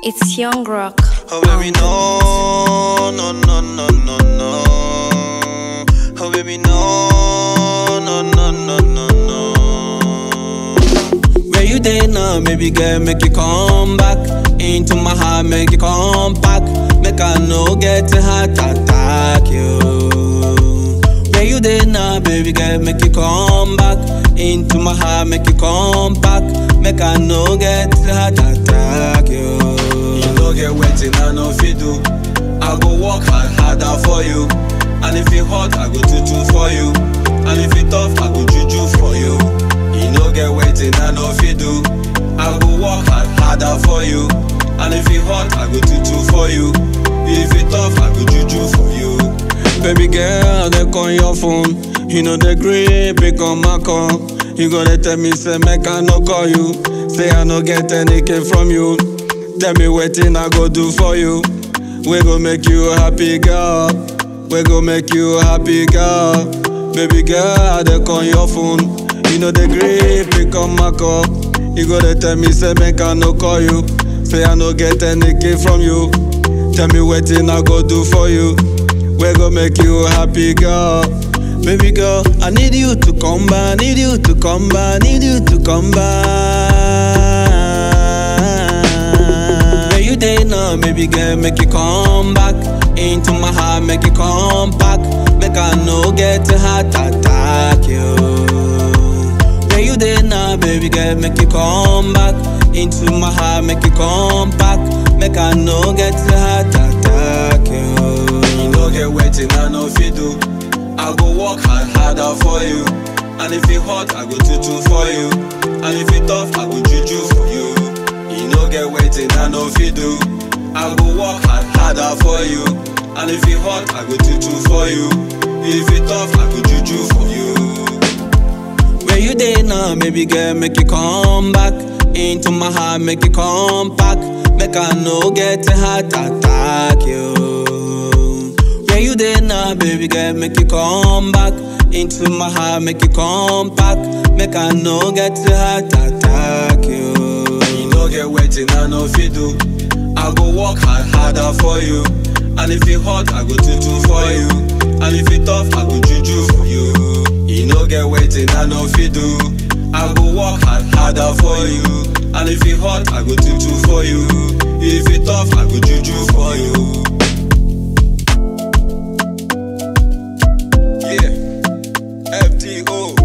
It's Young Rock. Oh baby, no, no, no, no, no, no. Oh baby, no, no, no, no, no, no. Where you there now, baby girl, make you come back into my heart, make you come back. Make I no get a heart attack, you. Where you there now, baby girl, make you come back into my heart, make you come back. Make I no get a heart attack, you. You no get waiting, I no fit do. I go work hard, harder for you. And if it hot, I go tutu for you. And if it tough, I go juju for you. You no get waiting, I no fit do. I go work hard, harder for you. And if it hot, I go tutu for you. If it tough, I go juju for you. Baby girl, they call your phone. You know the grip, pick on my call. You gonna tell me, say, make I no call you. Say I no get any cake from you. Tell me waiting I go do for you. We gon' make you happy, girl. We gon' make you happy, girl. Baby girl, they call your phone. You know the grip, pick on my call. You gonna tell me, say, make I no call you. Say I no get any cake from you. Tell me waiting I go do for you. We gon' make you happy, girl. Baby girl, I need you to come back, need you to come back, need you to come back. Where you there now, baby girl, make you come back into my heart, make you come back. Make I no get a heart attack, you. Where you there now, baby girl, make you come back into my heart, make you come back. Make I no get a heart attack, you. You no get waiting, I no fit do. I go work hard, harder for you. And if it hot, I go tutu for you. And if it tough, I go juju for you. You no get waiting, I no fit do. I go work hard, harder for you. And if it hot, I go tutu for you. If it tough, I go juju for you. Where you there now, baby girl, make you come back into my heart, make you come back. Make I no get a heart attack, you. Where you there now, baby girl, make you come back into my heart, make you come back. Make I no get a heart attack, you. You no get waiting, I no fit do. I go work hard, harder for you. And if it hot, I go tutu for you. And if it tough, I go juju for you. You no get waiting, I no fit do. I go work hard, harder for you. And if it hot, I go tutu for you. If it tough, I go juju for you. Yeah, FTO.